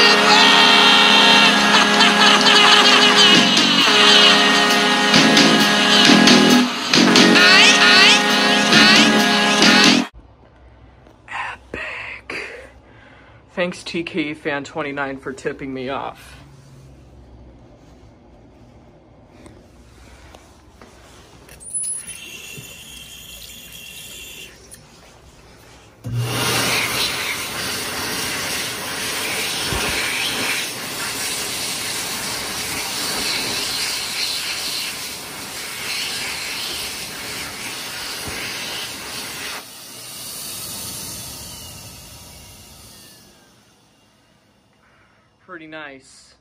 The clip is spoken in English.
Thanks TK Fan 29 for tipping me off. Pretty nice.